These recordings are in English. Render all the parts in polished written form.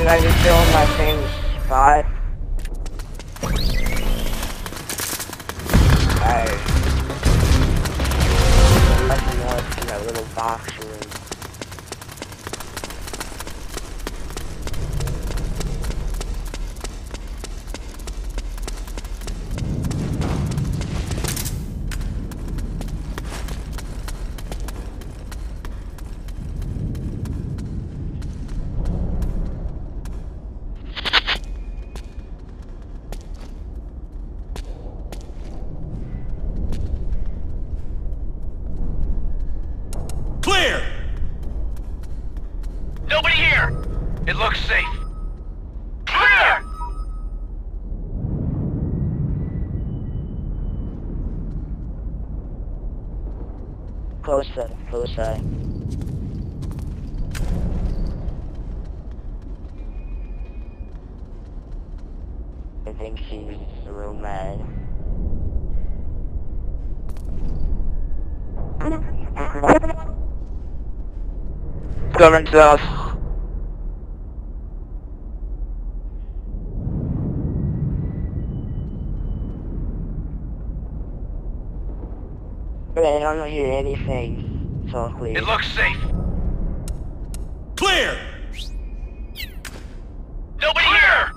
Should I be still in my same spot? Alright. Nothing else in that little box room. Clear! Nobody here! It looks safe. Clear! Closer, closer. I think she's real mad. Government stuff. I don't hear anything, so clear. It looks safe. Clear! Nobody here!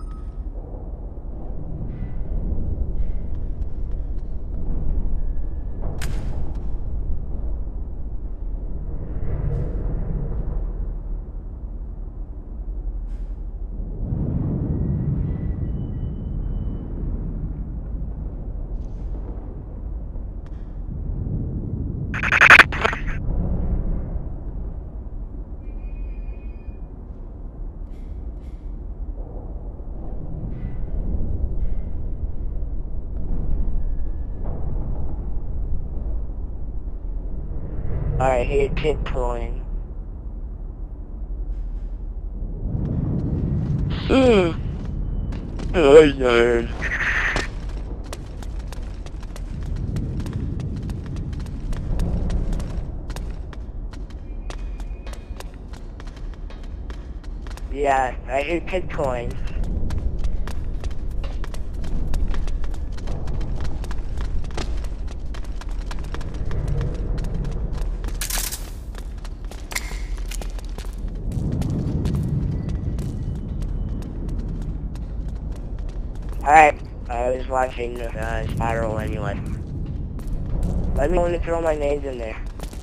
Alright, here, tiptoeing. Oh, yeah. Yeah, I hear tiptoeing. Alright, I was watching the spiral anyway. Let me only throw my nades in there.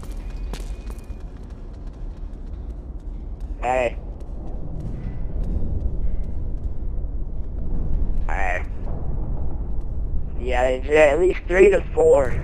Alright. Alright. Yeah, it's at least 3 to 4.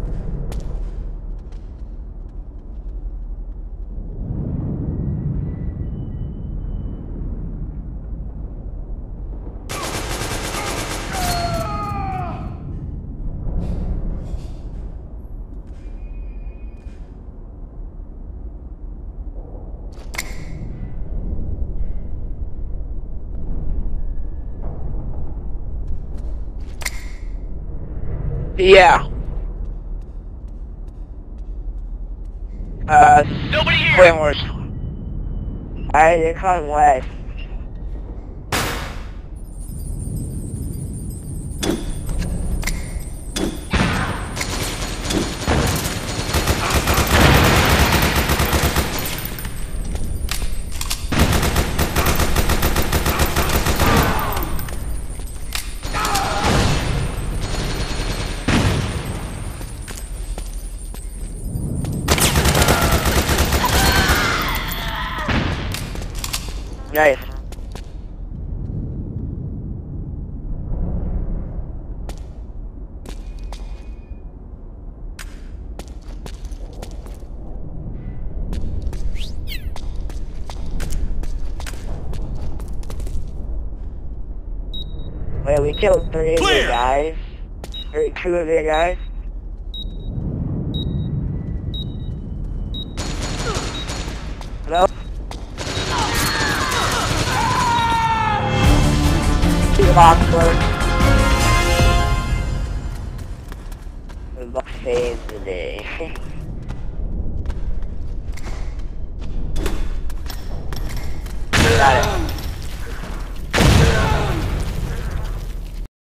Yeah. Nobody here! Claymores. Alright, they're coming west. Nice. Wait, we killed 3 of their guys. Or 2 of their guys. Hello? Boxer. The box saves the day.